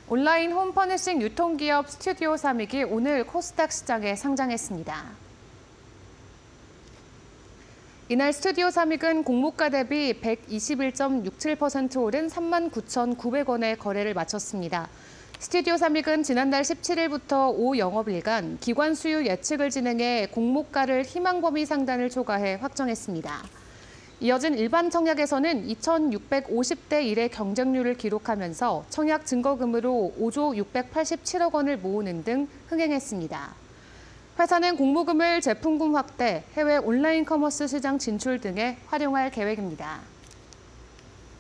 온라인 홈퍼니싱 유통기업 스튜디오 삼익이 오늘 코스닥 시장에 상장했습니다. 이날 스튜디오 삼익은 공모가 대비 121.67% 오른 39,900원에 거래를 마쳤습니다. 스튜디오 삼익은 지난달 17일부터 5영업일간 기관 수요 예측을 진행해 공모가를 희망 범위 상단을 초과해 확정했습니다. 이어진 일반 청약에서는 2,650대 1의 경쟁률을 기록하면서 청약 증거금으로 5조 687억 원을 모으는 등 흥행했습니다. 회사는 공모금을 제품군 확대, 해외 온라인 커머스 시장 진출 등에 활용할 계획입니다.